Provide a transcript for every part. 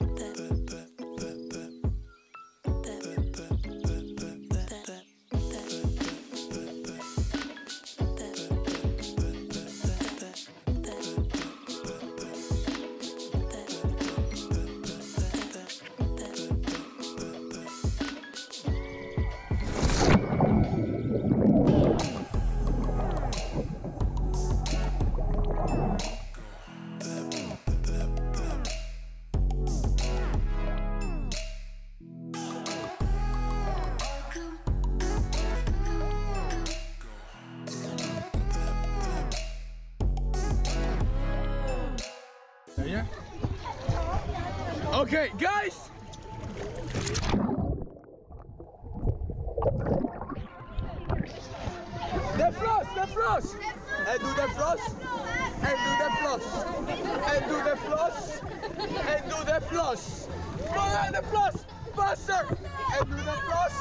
Yeah. Okay, guys. The floss. And do the floss. And do the floss. And do the floss. And do the floss. More on the floss. Faster. And do the floss.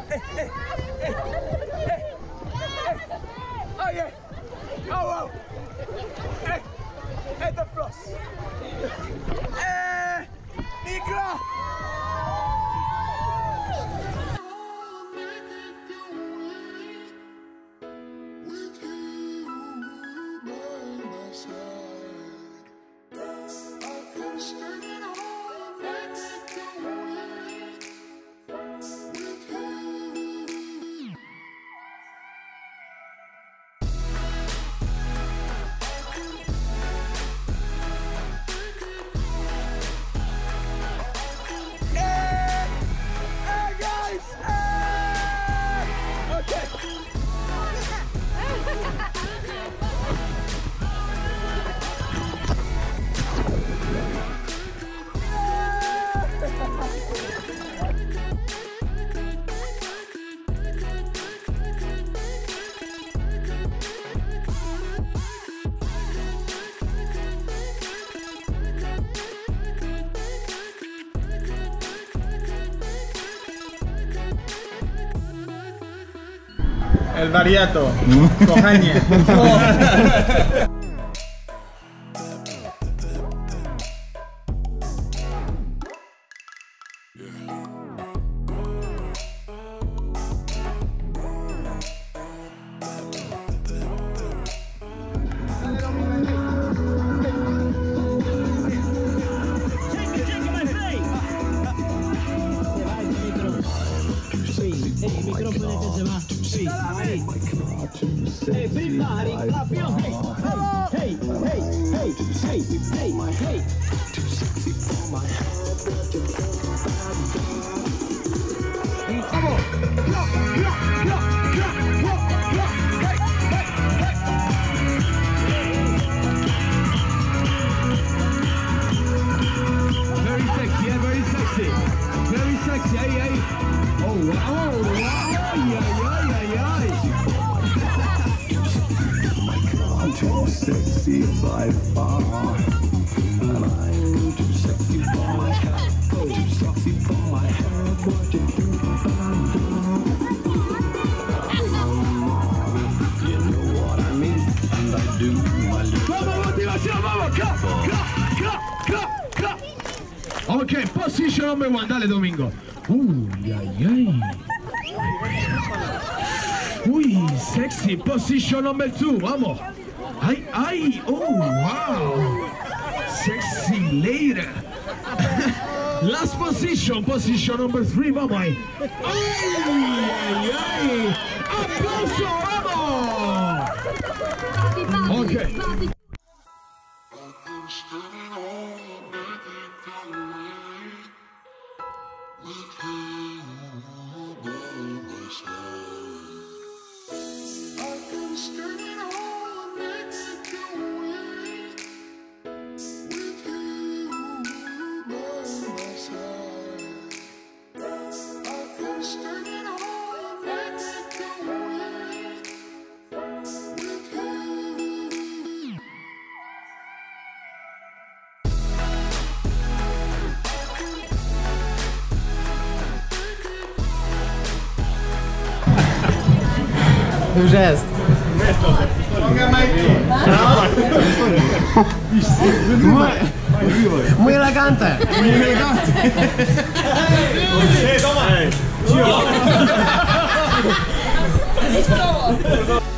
Oh yeah. Oh wow. And the floss. Nicola. El variato, kochanie. Very sexy, hey. Oh wow, too sexy by far. And I'm too sexy for my hair. Too sexy for my hair. What you think about you know what I mean? And I do my little. Vamos, motivación, vamos, Ok, position number one, dale Domingo. Uy, Uy, sexy, position number two, vamos. Oh wow. Sexy lady. Last position, position number three, vamos ahí. Aplauso, vamos. Ok. Już jest. Muy elegante. Muy elegante. Toma.